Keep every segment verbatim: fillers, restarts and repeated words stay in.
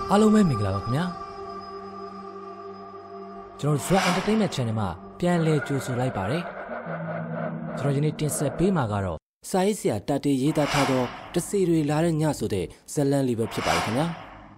အားလုံးပဲမင်္ဂလာပါခင်ဗျာကျွန်တော် Zwa Entertainment Channel မှာပြန်လည်ကြိုဆိုလိုက်ပါတယ်ကျွန်တော်ဒီနေ့တင်ဆက်ပေးမှာကတော့စာရေးဆရာတတေရေးသားထားသောတစေတွေလာတဲ့ညဆိုတဲ့ဇလန်းလေးပဲဖြစ်ပါတယ်ခင်ဗျာ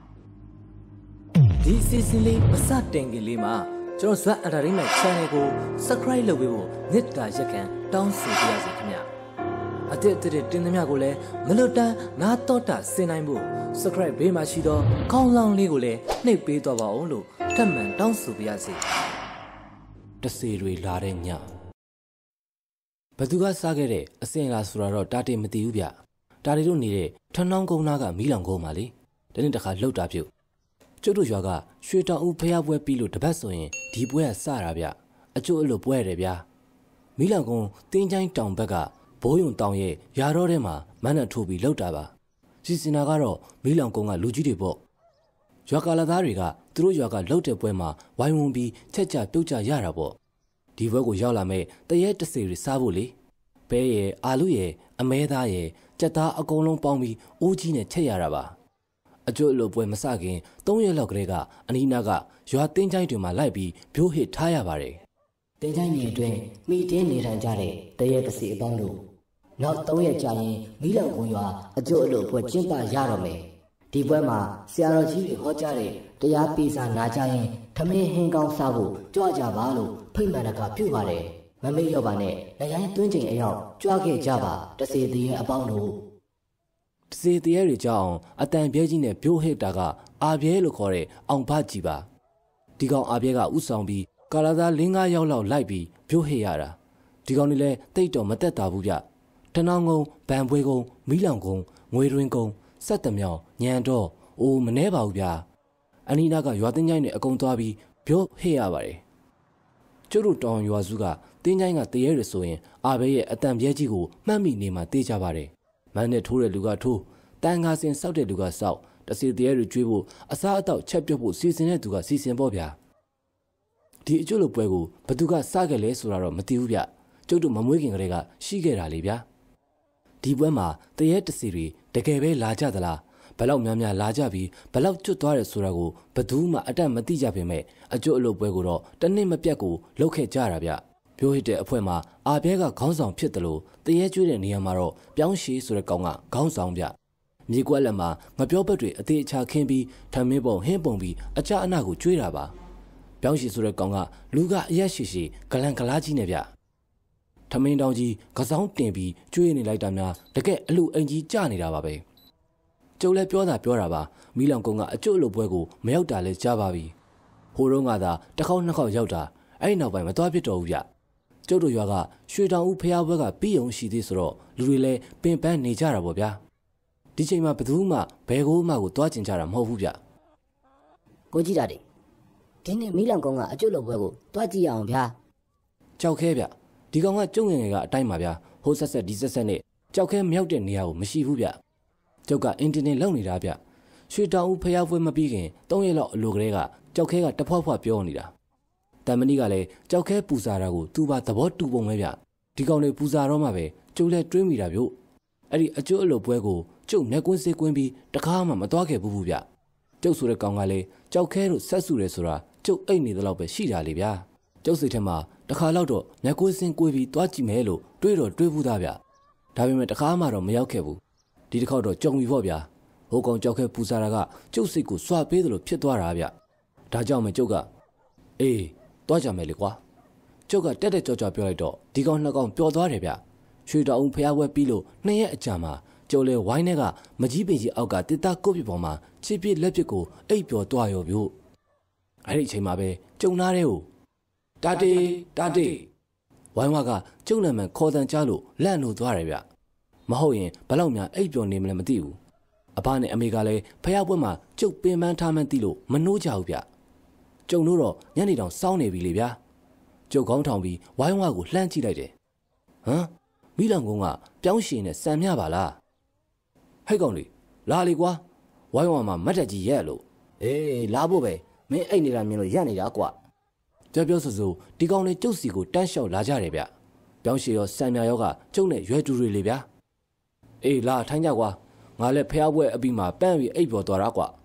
ဒီအစီအစဉ်လေးမစတင်ခင်လေးမှာကျွန်တော် Zwa Entertainment Channel ကို Subscribe လုပ်ပေးဖို့မေတ္တာရက်ခံတောင်းဆိုပါရစေခင်ဗျာအတဲ့တဲ့တင်သမျှကိုလည်းမလွတ်တမ်းနားတော့တာဆင်နိုင်ဖို့ Subscribe ဘေးမှာရှိသောခေါင်းလောင်းလေးကိုလည်းနှိပ်ပေးတော့ပါအောင်လို့ထပ်မံတောင်းဆိုပါရစေတစေတွေလာတဲ့ညဘသူကစားခဲ့တဲ့အစင်လာဆိုတော့တာတေမသိဘူးဗျတာတေတို့နေတဲ့ထနှောင်းကုန်းနာကမီးလောင်ကုန်းပါလေဒီနေ့တခါလှုပ်တာပြုတ်ကျုပ်တို့ရွာကရွှေတောင်ဦးဖျားပွဲပြီးလို့တပတ်ဆိုရင်ဒီပွဲကစတာဗျအကျိုးအလို့ပွဲရတယ်ဗျာမီးလောင်ကုန်းတင်းချိုင်းတောင်ဘက်ကဘိုးယုံတောင်ရဲ့ယာတော့ထဲမှာမန်းနဲ့ထိုးပြီးလှုပ်တာပါစီစင်နာကတော့မီးလောင်ကုန်းကလူကြီးတွေပေါ့ရွာကာလာသားတွေကသူတို့ရွာကလှုပ်တဲ့ပွဲမှာဝိုင်းဝန်းပြီးချက်ချပြုတ်ကြရတာပေါ့ဒီဘွဲကိုရောက်လာမဲ့တရဲတစေတွေစားဖို့လေပဲရယ်အာလူရယ်အမဲသားရယ်ကြက်သားအကုန်လုံးပေါင်းပြီးအိုးကြီးနဲ့ချက်ရတာပါအကျိုးအလို့ပွဲမစခင်သုံးရက်လောက်ကလေးကအနီးနားကရွာတင်းချိုင်းတွေမှာလိုက်ပြီးဘိုးဟစ်ထားရပါတယ်တင်းချိုင်းတွေအတွင်းမိတင်းနေထိုင်ကြတဲ့တရဲတစေအပေါင်းတို့နောက်သုံးရက်ကြာရင်မီးလောင်ကုန်းရွာအကျိုးအလို့ပွဲကျင်းပရတော့မယ်ဒီပွဲမှာဆရာတော်ကြီးတွေဟောကြားတဲ့တရားပိစာနာကြရင်ထမင်းဟင်းကောင်းစားဖို့ကြွကြပါလို့ဖိတ်မှန်တကပြုပါတယ်မမေ့ရောပါနဲ့လက်ရိုင်းသွင်းချိန်အရောက်ကြွခဲ့ကြပါတစေတည်းအပေါင်းတို့တစေတည်းတွေကြောင်းအတန်ပြဲကြီးနဲ့ပြိုးဟစ်တာကအာပြဲလို့ခေါ်တဲ့အောင်ဖကြီးပါဒီကောင်အာပြဲကဥဆောင်ပြီးကာလာသား၄-၅ယောက်လောက်လိုက်ပြီးပြိုးဟစ်ရတာဒီကောင်တွေလည်းတိတ်တော့မသက်တာဘူးဗျတနောင်းကုန်းဗန်ပွဲကုန်းမီးလောင်ကုန်းငွေတွင်ကုန်းစက်တမြောင်ညံတော့အိုးမနှဲပါဘူးဗျာအနီးနားကရွာတင်းချိုင်းနဲ့အကုန်သွားပြီးပြောဟဲ့ရပါတယ်ကျုပ်တို့တောင်ရွာစုကတင်းချိုင်းကတရေရဆိုရင်အာဘဲရဲ့အတန်ပြဲကြီးကိုမှတ်မိနေမှတေးကြပါတယ်မန်းနဲ့ထိုးတဲ့လူကထိုးတန်ငါစင်စောက်တဲ့လူကစောက်တစီတရေရကျွေးဖို့အစားအသောက်ချက်ပြုတ်ဖို့စီစဉ်တဲ့သူကစီစဉ်ပေါ့ဗျာဒီအကျိုးလိုပွဲကိုဘသူကစခဲ့လဲဆိုတာတော့မသိဘူးဗျကျုပ်တို့မမွေးခင်ကလေးကရှိခဲ့တာလေဗျာဒီပွဲမှာတရေတစီတွေတကယ်ပဲလာကြသလားဘလောက်များများလာကြပြီးဘလောက်ကျွတ်သွားတယ်ဆိုတာကိုဘသူမှအတတ်မသိကြပေမဲ့အကျိုးအလုပ်ပွဲကိုတော့တနစ်မပြတ်ကိုလှုပ်ခဲ့ကြတာဗျပြိုးဟစ်တဲ့အဖွဲမှာအာပြဲကခေါင်းဆောင်ဖြစ်တယ်လို့တရေကျွေးတဲ့နေရာမှာတော့ပြောင်းရှည်ဆိုတဲ့ကောင်ကခေါင်းဆောင်ဗျမြေကွက်လက်မှာငပြောဘက်တွေအသေးအချာခင်းပြီးထမင်းပုံဟင်းပုံပြီးအချအနကိုကျွေးတာပါပြောင်းရှည်ဆိုတဲ့ကောင်ကလူကအရက်ရှိရှိဂလန်ဂလားကြီးနဲ့ဗျထမင်းတောင်ကြီးကစောင်းတင်ပြီးကျွေးနေလိုက်တာများတကယ်အလူအိမ်ကြီးကျနေတာပါပဲကျုပ်လည်းပြောတာပြောတာပါမီးလောင်ကုန်းကအကျိုးအလုပ်ပွဲကိုမရောက်တာလဲကြားပါပြီဟိုတုန်းကသာတစ်ခေါက်နှစ်ခေါက်ရောက်တာအဲ့နောက်ပိုင်းမသွားဖြစ်တော့ဘူးဗျကျုပ်တို့ရွာကရွှေတောင်ဦးဖျားပွဲကပြီးုံရှိသေးဆိုတော့လူတွေလည်းပင်ပန်းနေကြတာပေါ့ဗျာဒီချိန်မှာဘယ်သူမှဘယ်ကိုမှကိုသွားကျင်ကြတာမဟုတ်ဘူးဗျကိုကြည့်တာဒီဒီနေ့မီးလောင်ကုန်းကအကျိုးအလုပ်ပွဲကိုသွားကြည့်အောင်ဗျာကြောက်ခဲဗျဒီကောင်ကကျုံငယ်ငယ်ကအတိုင်းပါဗျာဟိုဆက်ဆက်ဒီဆက်ဆက်နဲ့ကြောက်ခဲမြောက်တဲ့နေရာကိုမရှိဘူးဗျကျုပ်ကအင်တာနက်လောက်နေတာဗျရွှေတောင်ဦးဖျားပွဲမပြီးခင်သုံးရက်လောက်အလိုကလေးကကြောက်ခဲကတဖွားဖွားပြောနေတာတမဏိကလည်းကြောက်ခဲပူဇာတာကိုသူ့ဘာသဘောတူပုံပဲဗျဒီကောင်တွေပူဇာတော့မှပဲကျုပ်လည်းတွေးမိတာဗျအဲ့ဒီအကျိုးအလုပ်ပွဲကိုကျုပ်မျက်ကွင်းစေးကွင်းပြီးတခါမှမသွားခဲ့ဘူးဘူးဗျကျုပ်ဆိုတဲ့ကောင်ကလည်းကြောက်ခဲတို့ဆက်စုတယ်ဆိုတာကျုပ်အိတ်နေသလောက်ပဲရှိတာလေဗျကျုပ်စိတ်ထဲမှာတခါတော့မျက်ကွင်းစင်းကွေးပြီးသွားကြည့်မယ်လို့တွေးတော့တွေးဘူးသားဗျဒါပေမဲ့တခါမှတော့မရောက်ခဲ့ဘူးဒီတစ်ခေါက်တော့ကြုံပြီပေါ့ဗျာဟိုကောင်ကြောက်ခဲပူဇာတာကကျုပ်စိတ်ကိုစွာပေးတယ်လို့ဖြစ်သွားတာဗျဒါကြောင့်မကျုပ်ကအေးသွားကြမယ်လေကွာကျုပ်ကတက်တက်ကြောကြောပြောလိုက်တော့ဒီကောင်နှစ်ကောင်ပျော်သွားတယ်ဗျရွှေတောင်ဦးဖျားပွဲပြီးလို့နှစ်ရက်အကြာမှာကျုပ်လေဝိုင်းထဲကမကြီးပင်ကြီးအောက်ကတစ်သားကုတ်ပြပေါ်မှာချစ်ပြစ်လက်ပြစ်ကိုအိပ်ပျော်သွားရောဗျအဲ့ဒီအချိန်မှာပဲကျုံသားတဲ့ကိုတာတေတာတေဝိုင်းဝါကကျုံနာမှန်ခေါ်တန်ကြားလို့လန့်လို့သွားတယ်ဗျမဟုတ်ရင်ဘလောက်များအိပ်ပျော်နေမလဲမသိဘူးအဖနဲ့အမေကလည်းဖျားပွဲမှာကျုပ်ပင်ပန်းထားမှန်းသိလို့မနှိုးကြဘူးဗျကျုံတို့တော့ညနေတောင်စောင်းနေပြီလေဗျာကျုပ်ခေါင်းထောင်ပြီးဝိုင်းဝါကိုလှမ်းကြည့်လိုက်တယ်ဟမ်မီးလောင်ကုန်းကပြောင်းရှင်နဲ့စံမြပါလားဟဲ့ကောင်လေးလာလေကွာဝိုင်းဝါမှာမတ်တက်ကြီးရဲ့လို့အေးလာဖို့ပဲမင်းအိတ်နေတာမြင်လို့ရက်နေတာကွာပြောပြောဆိုဆိုဒီကောင်လေးကျုပ်စီကိုတန်းလျှောက်လာကြတယ်ဗျပြောင်းရှင်ရောစံမြရောကကျုံနဲ့ရွယ်တူတွေလေဗျာအေးလာထိုင်းကြကွာငါလည်းဖျားပွဲအပြီးမှာပန်းပြီးအိပ်ပျော်သွားတာကွာထ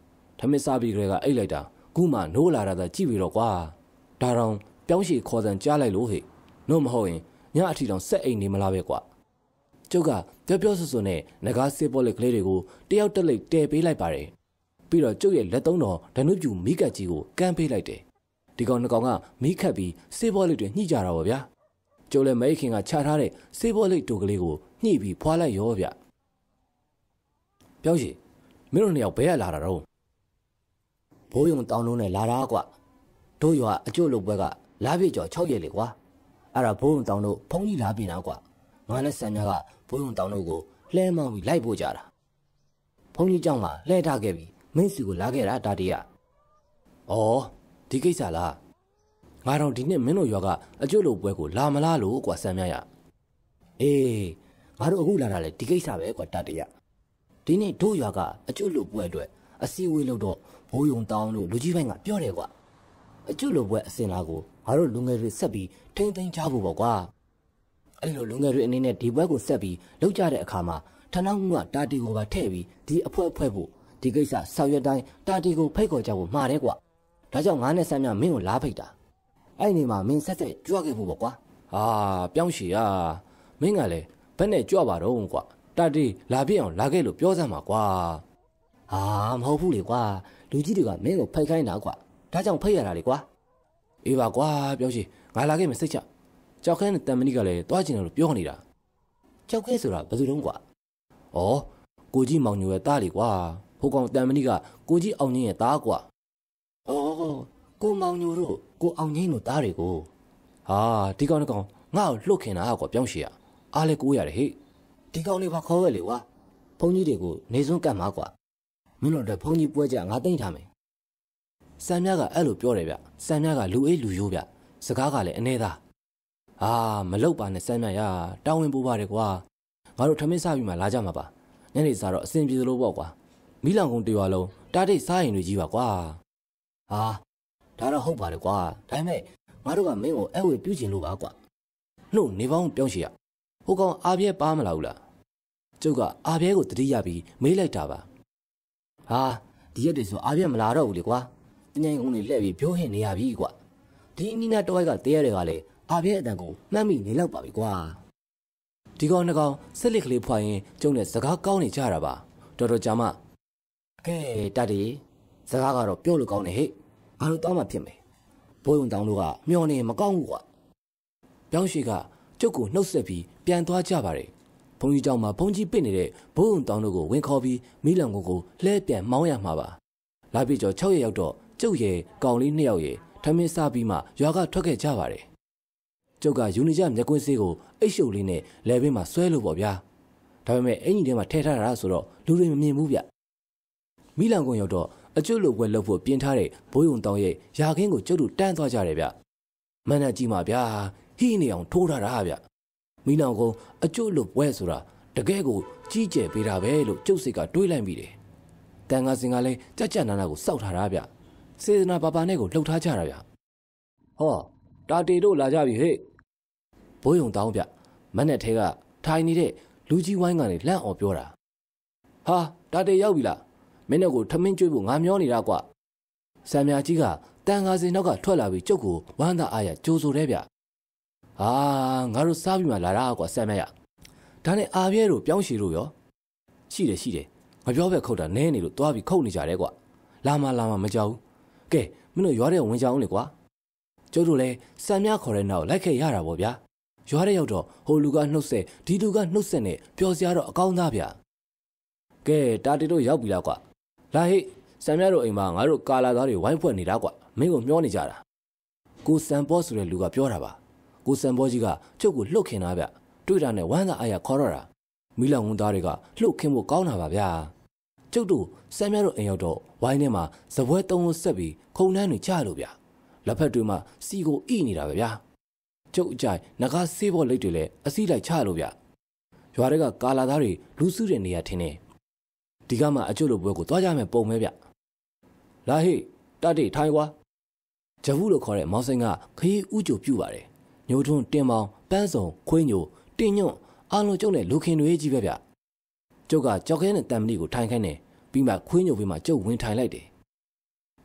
မင်းစားပြီးကလေးကအိတ်လိုက်တာခုမှနိုးလာတာကြည့်ပြီးတော့ကွာဒါတော့ပြောင်းရှည်ခေါ်စံကြားလိုက်လို့ဟဲ့နို့မဟုတ်ရင်ညအထီတောင်ဆက်အိမ်နေမလားပဲကွာကျုပ်ကပြောပြောဆွဆွနဲ့ငကားစေးပေါ်လက်ကလေးတွေကိုတယောက်တက်လိုက်တဲပေးလိုက်ပါတယ်ပြီးတော့ကျုပ်ရဲ့လက်သုံးတော်ဓနုပြူမိကတ်ကြီးကိုကမ်းပေးလိုက်တယ်ဒီကောင်နှစ်ကောင်ကမိခတ်ပြီးစေးပေါ်လက်တွေညှိကြတာပါဗျာကျုပ်လည်းမိခင်ကချထားတဲ့စေးပေါ်လက်တူကလေးကိုညှိပြီးဖွာလိုက်ရောဗျပြောင်းရှည်မင်းတို့နှစ်ယောက်ဘဲရလာတာတော့ဘိုးယုံတောင်းလုံးနဲ့လာတာကွတို့ရွာအကျို့လုပ်ပွဲကလာပြည့်ကျော်၆ရက်လေကွာအဲ့ဒါဘိုးယုံတောင်းတို့ဖုန်းကြီးလာပြင်တာကွငါနဲ့ဆန်မြကဘိုးယုံတောင်းတို့ကိုလှဲမောင်းပြီးလိုက်ပို့ကြတာဖုန်းကြီးเจ้าကလှဲထားခဲ့ပြီးမင်းစီကိုလာခဲ့တာတာတီးရဩဒီကိစ္စလားငါတော့ဒီနှစ်မင်းတို့ရွာကအကျို့လုပ်ပွဲကိုလာမလားလို့ကွာဆန်မြရအေးငါတို့အခုလာတာလေဒီကိစ္စပဲကွာတာတီးရဒီနေ့တို့ရွာကအကျို့လုပ်ပွဲအတွက်အစည်းအဝေးလုပ်တော့ဘိုးယုံတောင်းတို့လူကြီးပိုင်းကပြောတယ်ကွာအကျို့လုပ်ပွဲအစင်လာကိုငါတို့လူငယ်တွေဆက်ပြီးထိမ့်သိမ်းကြဖို့ပေါ့ကွာအဲ့လိုလူငယ်တွေအနေနဲ့ဒီပွဲကိုဆက်ပြီးလုပ်ကြတဲ့အခါမှာထနောက်မှုကတာတီကိုပါထည့်ပြီးဒီအဖွဲဖွဲဖို့ဒီကိစ္စဆောက်ရွက်တိုင်းတာတီကိုဖိတ်ခေါ်ကြဖို့မှားတယ်ကွာဒါကြောင့်ငါနဲ့ဆန်းမြမင်းကိုလာဖိတ်တာအဲ့ဒီမှာမင်းဆက်ဆက်ကြွခဲ့ဖို့ပေါ့ကွာဟာပြောင်းရှည်ရမင်းကလည်းဘယ်နဲ့ကြွပါတော့ကွာတာတီလာပြည့်အောင်လာခဲ့လို့ပြောစမ်းပါကွာဟာမဟုတ်ဘူးလေကွာလူကြီးတွေကမင်းကိုဖိတ်ခိုင်းတာကွာဒါကြောင့်ဖိတ်ရတာလေကွာအေးပါကွာပြောင်းရှည်ငါလာခဲ့မယ်စိတ်ချကြောက်ခဲနဲ့တန်မဏိကလည်းတွားကျင်တယ်လို့ပြောနေတာကြောက်ခဲဆိုတာဘယ်သူတုံးကွာဩကိုကြီးမောင်ညိုရဲ့သားလေကွာဟိုကောင်တန်မဏိကကိုကြီးအောင်ငင်းရဲ့သားကွာဩကိုမောင်ညိုတို့ကိုအောင်ငင်းတို့သားတွေကိုဟာဒီကောင်ကောင်ငါ့ကိုလှုပ်ခင်တာကွာပြောင်းရှည်ရအားလဲကိုးရတယ်ဟဲ့ဒီကောင်လေးပါခေါ်ရလေကွာဘုန်းကြီးတွေကိုနေစွန်းကတ်မှာကွာမင်းတို့တော့ဘုန်းကြီးပွဲကြငါသိမ့်ထားမယ်စံမြကအဲ့လိုပြောတယ်ဗျစံမြကလူအေးလူရိုးဗျစကားကလည်းအနေသားအာမလောက်ပါနဲ့စမ်းမြရတောင်းဝင်ပိုးပါတယ်ကွာငါတို့ထမင်းစားပြီးမှလာကြမှာပါညနေစားတော့အဆင်ပြေလို့ပေါ့ကွာမီးလောင်ကုန်တရွာလုံးတားတိတ်စားရင်တွေကြီးပါကွာဟာဒါတော့ဟုတ်ပါတယ်ကွာဒါပေမဲ့ငါတို့ကမင်းကိုအဲ့ဝေပြုချင်လို့ပါကွာနှုတ်နေပေါင်းပြောင်းရှည်ရဟိုကောင်အားပြဲပါမလာဘူးလားကျုပ်ကအားပြဲကိုတတိယပြီးမေးလိုက်တာပါဟာဒီရက်တွေဆိုအားပြဲမလာတော့ဘူးလေကွာတညင်ကုန်တွေလှည့်ပြီးပြောဟင်နေရပြီကွာဒီအနီးနားတော့ကတဲရဲတွေကလည်းအားပြဲအတန်ကိုမှတ်မိနေလောက်ပါပြီကွာဒီကောင်နှစ်ကောင်ဆက်လစ်ကလေးဖွာရင်ကျုံနဲ့စကားကောင်းနေကြတာပါတော်တော်ကြာမှကဲတတ်တယ်စကားကတော့ပြောလို့ကောင်းတယ်ဟဲ့အားလို့တောင်းမှဖြစ်မယ်ဘိုးယုံတောင်းလို့ကမျောနေမကောင်းဘူးကွာပြောင်းရှိကကျုပ်ကိုနှုတ်ဆက်ပြီးပြန်သွားကြပါတယ်ဘုန်းကြီးเจ้าမှာဘုန်းကြီးပစ်နေတဲ့ဘိုးယုံတောင်းတို့ကိုဝင်ခေါ်ပြီးမိလံကိုကိုလှဲပြန်မောင်းရမှာပါလာပြီကျော်၆ရက်ရောက်တော့ကျုပ်ရဲ့ကောင်လေးနှစ်ယောက်ရဲ့ထမင်းစားပြီးမှရွာကထွက်ခဲ့ကြပါတယ်ကျုပ်ကယူနီကျမျက်ကွင်းဆေးကိုအိတ်ရှုပ်လေးနဲ့လဲဘေးမှာဆွဲလို့ပေါ့ဗျာဒါပေမဲ့အင်ကြီးထဲမှာထည့်ထားတာဆိုတော့လူတွေမမြင်ဘူးဗျမိလောင်ကုန်ရောက်တော့အကျွတ်လိုပွဲလုပ်ဖို့ပြင်ထားတဲ့ဘိုးယုံတောင်းရဲ့ယာခင်းကိုကျုပ်တို့တန်းသွားကြတယ်ဗျမန်းနဲ့ကြည့်ပါဗျာဟိနေအောင်ထိုးထားတာဗျမိလောင်ကုန်အကျွတ်လိုပွဲဆိုတာတကယ်ကိုကြီးကျယ်ပေးတာပဲလို့ကျုပ်စိတ်ကတွေးလိုက်မိတယ်တန်ငါစင်ကလည်းကြက်ကြက်နာနာကိုစောက်ထားတာဗျစေတနာပါပါနဲ့ကိုလှုပ်ထားကြတာဗျဟောတာတီတို့လာကြပြီဟဲ့ဘိုးယုံတောင်းဗျမနဲ့ထဲကထိုင်နေတဲ့လူကြီးဝိုင်းကနေလန့်အောင်ပြောတာဟာတာတေရောက်ပြီလားမင်းတို့ကိုထမင်းကျွေးဖို့ငါမျောနေတာကွာဆံမြကြီးကတန်ငါစင်နောက်ကထွက်လာပြီးကျုပ်ကိုဝမ်းသာအားရကြိုးဆိုတဲ့ဗျဟာငါတို့စားပြီးမှလာတာကွာဆံမြရဒါနဲ့အာပြဲတို့ပြောင်းရှည်တို့ရောရှိတယ်ရှိတယ်ငါပြောပဲခုတ်တာနဲနေလို့သွားပြီးခုတ်နေကြတယ်ကွာလာမလာမမကြောက်ဘူးကဲမင်းတို့ရွာထဲဝင်ကြအောင်လေကွာကျုပ်တို့လည်းဆံမြခေါ်တဲ့နောက်လိုက်ခဲ့ရတာပေါ့ဗျာရွာထဲရောက်တော့ဟိုလူကနှုတ်ဆက်ဒီလူကနှုတ်ဆက်နဲ့ပျော်စရာတော့အကောင်းသားဗျကဲတာတီတို့ရောက်ပြီလားကွာလာဟိဆံမြတို့အိမ်မှာငါတို့ကာလာသားတွေဝိုင်းဖွဲ့နေတာကွာမင်းကိုမျောနေကြတာကိုစံပေါ်ဆိုတဲ့လူကပြောတာပါကိုစံပေါ်ကြီးကကျုပ်ကိုလှုပ်ခင်တာဗျတွေ့တာနဲ့ဝမ်းသာအားရခေါ်တော့တာမိလောင်ဝန်သားတွေကလှုပ်ခင်ဖို့ကောင်းတာပါဗျာကျုပ်တို့ဆံမြတို့အိမ်ရောက်တော့ဝိုင်းထဲမှာဇပွဲသုံးလုံးဆက်ပြီးခုံနှန်းတွေချလို့ဗျလက်ဖက်တွေမှာစီကိုဣနေတာပဲဗျာကျုပ်အကြိုက်ငကားဆေးဘောလိတ်တွေလည်းအစည်းလိုက်ချလို့ဗျရွာတွေကကာလာသားတွေလူစုတဲ့နေရာထင်းနေဒီကမှအကျွတ်လိုပွဲကိုသွားကြမယ်ပုံမဲဗျလာဟေ့တတိထိုင်ကွာဂျဘူးလို့ခေါ်တဲ့မောင်စိန်ကခရီးဥကြိုပြုတ်ပါတယ်ညိုထွန်းတင်မောင်ပန်းစုံခွေးညိုတင်ညွန့်အာလုံးကျုပ်နဲ့လူခင်တွေကြီးပဲဗျကျုပ်ကကြောက်ခဲနဲ့တံမဏိကိုထိုင်ခိုင်းတယ်ပြီးမှခွေးညိုပြီးမှကျုပ်ဝင်ထိုင်လိုက်တယ်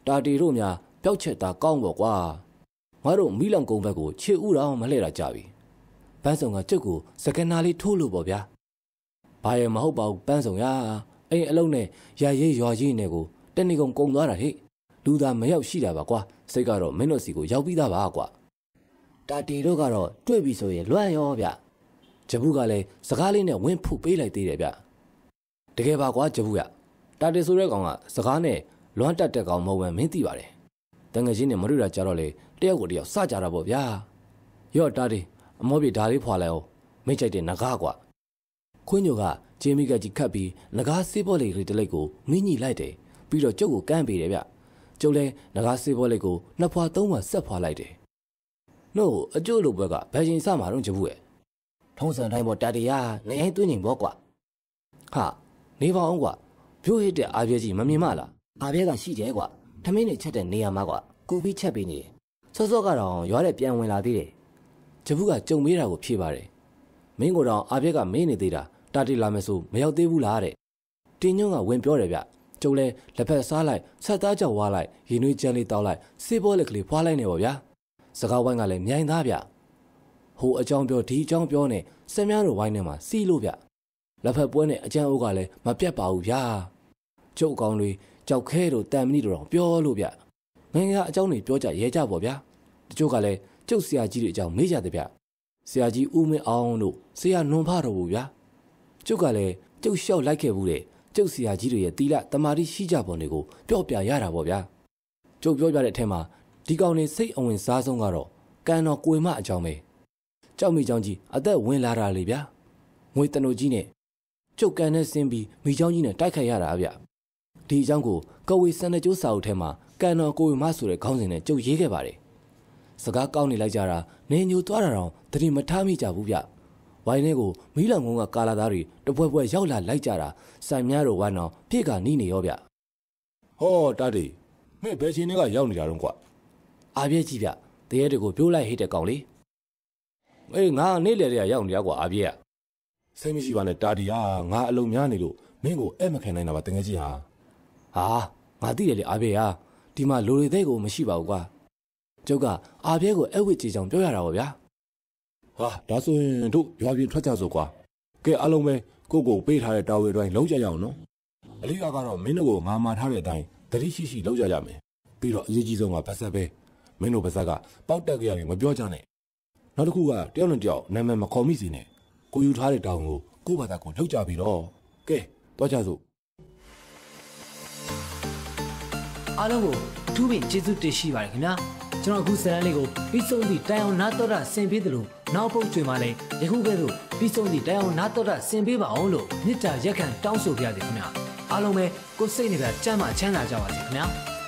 တာတီတို့များပျောက်ချက်တာကောင်းပေါ့ကွာငါတို့မီးလောင်ကုန်းဘက်ကိုခြေဥတော်မလှည့်တာကြပြီပန်းဆောင်ကကျုပ်ကိုစကနာလေးထိုးလို့ပေါ့ဗျာဘာရမဟုတ်ပါဘူးပန်းဆောင်ရအိမ်အလုံးနဲ့ရရေးရွာကြီးနဲ့ကိုတနေ့ကုန်ကုံသွားတာဟဲ့လူသားမရောက်ရှိတာပါကွာစိတ်ကတော့မင်းတို့စီကိုရောက်ပြီးသားပါကွာတာတီတို့ကတော့တွေ့ပြီဆိုရင်လွမ်းရောဗျဂျပူကလည်းစကားလေးနဲ့ဝင်းဖုတ်ပေးလိုက်သေးတယ်ဗျတကယ်ပါကွာဂျပူရတာတီဆိုတဲ့ကောင်ကစကားနဲ့လွမ်းတက်တဲ့ကောင်မဟုတ်ဘူးမင်းသိပါတယ်တငယ်ချင်းနဲ့မတွေ့တာကြတော့လေတယောက်ကိုတယောက်စကြတာပေါ့ဗျာရော့တာတီအမောပြေဓာလေးဖွာလိုက်အောင်မိတ်ချိုက်တဲ့နဂါးကွာခွင်းညိုကဂျင်းမီကကြီးခတ်ပြီးနဂါးစေးပေါ်လေးတွေတလိပ်ကိုမင်းကြီးလိုက်တယ်ပြီးတော့ကျုပ်ကိုကမ်းပေးတယ်ဗျကျုပ်လည်းနဂါးစေးပေါ်လေးကိုနှစ်ဖွာသုံးဖွာဆက်ဖွာလိုက်တယ်နို့အကျိုးလိုဘက်ကဘယ်ချိန်စမှာတော့ဂျပူရဲ့ထုံးစံတိုင်းပေါ်တာတီယာနေအိမ်သွင်းနေပေါ့ကွာဟာနေပါအောင်ကွာပြိုးဟစ်တဲ့အားပြဲကြီးမမြင်မလားအားပြဲကရှိတယ်ကွာထမင်းနဲ့ချက်တဲ့နေရာမှာကွာကိုပြီးချက်ပေးနေတယ်စောစောကတော့ရွာတဲ့ပြန်ဝင်လာသေးတယ်ဂျပူကကြုံမေးတာကိုဖြေပါတယ်မင်းကတော့အားပြဲကမင်းနေသေးတာတာတီလာမယ်ဆိုမရောက်သေးဘူးလားတဲ့တင်းညွန့်ကဝင်ပြောတယ်ဗျကျုံလဲလက်ဖက်စားလိုက်ဆက်သားကြောက်ဝါလိုက်ရေနွေးကြမ်းလေးတောက်လိုက်စေးဘောလက်ကလေးဖွာလိုက်နေပါဗျာစကားဝိုင်းကလည်းမြိုင်သားဗျဟိုအကြောင်းပြောဒီအကြောင်းပြောနဲ့စက်များတို့ဝိုင်းထဲမှာစီးလို့ဗျလက်ဖက်ပွဲနဲ့အကြမ်းအိုးကလည်းမပြတ်ပါဘူးဗျာကျုပ်ကောင်တွေကြောက်ခဲတို့တန်မဏိတို့တော့ပြောလို့ဗျငငယ်ကအကြောင်းတွေပြောကြရဲကြပေါ့ဗျာတချို့ကလည်းကျုပ်ဆရာကြီးတွေအကြောင်းမေးကြတယ်ဗျဆရာကြီးဦးမင်းအောင်တို့ဆရာနွန်ဖတော်ဘူးဗျာကျုပ်ကလည်းကျုပ်လျှောက်လိုက်ခဲ့ဘူးတဲ့ကျုပ်ဆရာကြီးတွေရဲ့တီလာတမာတိရှိကြပုံတွေကိုပြောပြရတာပေါ့ဗျာကျုပ်ပြောပြတဲ့အထက်မှာဒီကောင်နေစိတ်အဝင်စားဆုံးကတော့ကန်တော်ကိုယ်မအကြောင်းပဲကြောက်မိကြောင်းကြီးအသက်ဝင်လာတာလေဗျာငွေတနိုကြီးနဲ့ကျုပ်ကန်နဲ့ဆင်းပြီးမိချောင်းကြီးနဲ့တိုက်ခိုက်ရတာဗျဒီအကြောင်းကိုကဝေစံတဲ့ကျိုးစာအုပ်ထဲမှာကန်တော်ကိုယ်မဆိုတဲ့ခေါင်းစဉ်နဲ့ကျုပ်ရေးခဲ့ပါတယ်စကားကောင်းနေလိုက်ကြတာနေညိုသွားတာတော့တတိမထားမိကြဘူးဗျဝိုင်းထဲကိုမီးလောင်ကုန်းကကာလာသားတွေတပွဲပွဲရောက်လာလိုက်ကြတာစိုင်များတို့ဝိုင်းတော့ပြစ်ကနီးနေရောဗျဟောတာတီမင်းဘယ်ချိန်ကရောက်နေတာတော့ကွာအားပြည့်ကြီးဗျတရေတွေကိုပြိုးလိုက်ဟိတဲ့ကောင်လေးအေးငါနေ့လေတွေကရောက်နေတာကွာအားပြည့်ကစိတ်မရှိပါနဲ့တာတီဟာငါအလုံးများနေလို့မင်းကိုအဲ့မခံနိုင်တာပါတကယ်ကြီးဟာဟာငါသိတယ်လေအားပြည့်ဟာဒီမှာလူတွေသိကိုမရှိပါဘူးကွာကျုပ်ကအားပြည့်ကိုအဲ့ဝစ်ကြီးကြောင်ပြောရတာပေါ့ဗျာဟာဒါဆိုရင်တို့ရွာပြေထွက်ကြစို့ကွာကဲအားလုံးပဲကိုကိုပေးထားတဲ့တာဝန်တိုင်းလုံးကြရအောင်နော်အလေးကတော့မင်းတို့ကိုငါမာထားတဲ့အတိုင်းတတိရှိရှိလုံးကြရမယ်ပြီးတော့အရေးကြီးဆုံးကဗတ်ဆက်ပဲမင်းတို့ဗတ်ဆက်ကပေါက်တက်ကြရင်မပြောကြနဲ့နောက်တစ်ခုကတယောက်နဲ့တယောက်နာမည်မခေါ်မိစေနဲ့ကိုယူထားတဲ့တောင်ကိုကိုဘာသာကိုလှုပ်ကြပြီးတော့ကဲတွားကြစို့အားလုံးကိုအထူးပင်ကျေးဇူးတင်ရှိပါတယ်ခင်ဗျာကျွန်တော်အခုဇာတ်လမ်းလေးကိုပြီးဆုံးသည့်တိုင်အောင်နားတော်တာဆင်ပေးသလိုနောက်ပုတ်ကျွေမှာလည်းယခုကဲ့သို့ပြီးဆုံးသည့်တိုင်အောင်နားတော်တာဆင်ပေးပါအောင်လို့မြစ်တာရက်ခံတောင်းဆိုပြရစီခင်ဗျာအားလုံးပဲကိုယ်စိတ်နဲ့ပဲကြမ်းမှချမ်းသာကြပါစေခင်ဗျာ